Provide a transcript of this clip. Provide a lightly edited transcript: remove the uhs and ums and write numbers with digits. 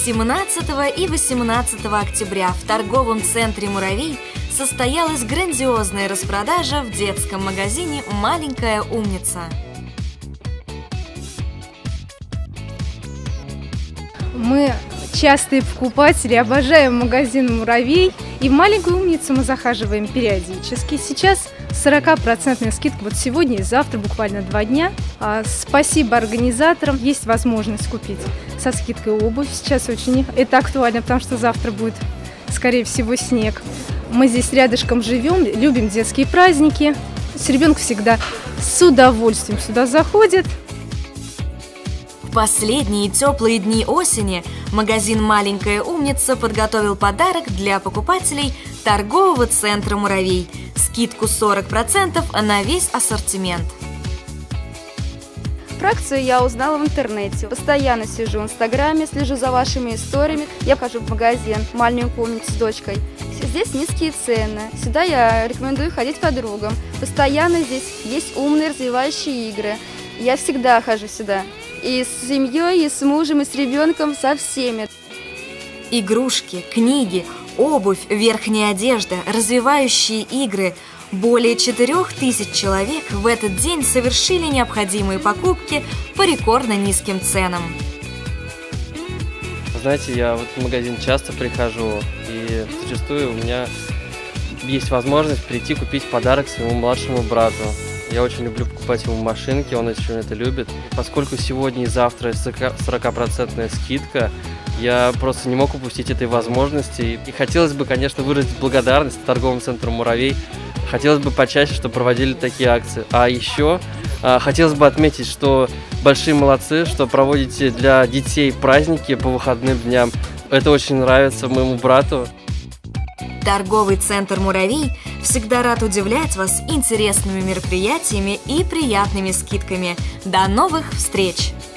17 и 18 октября в торговом центре «Муравей» состоялась грандиозная распродажа в детском магазине «Маленькая умница». Мы частые покупатели, обожаем магазин «Муравей», и в «Маленькую умницу» мы захаживаем периодически. Сейчас 40% скидка, вот сегодня и завтра, буквально 2 дня. Спасибо организаторам, есть возможность купить со скидкой обувь. Сейчас очень это актуально, потому что завтра будет, скорее всего, снег. Мы здесь рядышком живем, любим детские праздники. Ребенок всегда с удовольствием сюда заходит. В последние теплые дни осени магазин «Маленькая умница» подготовил подарок для покупателей торгового центра «Муравей». Скидку 40% на весь ассортимент. Про акцию я узнала в интернете. Постоянно сижу в Инстаграме, слежу за вашими историями. Я хожу в магазин «Маленькую умницу» с дочкой. Здесь низкие цены. Сюда я рекомендую ходить подругам. Постоянно здесь есть умные развивающие игры. Я всегда хожу сюда. И с семьей, и с мужем, и с ребенком, со всеми. Игрушки, книги, обувь, верхняя одежда, развивающие игры. Более 4000 человек в этот день совершили необходимые покупки по рекордно низким ценам. Знаете, я вот в магазин часто прихожу, и зачастую у меня есть возможность прийти купить подарок своему младшему брату. Я очень люблю покупать ему машинки, он очень это любит. Поскольку сегодня и завтра 40% скидка, я просто не мог упустить этой возможности. И хотелось бы, конечно, выразить благодарность торговому центру «Муравей». Хотелось бы почаще, чтобы проводили такие акции. А еще хотелось бы отметить, что большие молодцы, что проводите для детей праздники по выходным дням. Это очень нравится моему брату. Торговый центр «Муравей» всегда рад удивлять вас интересными мероприятиями и приятными скидками. До новых встреч!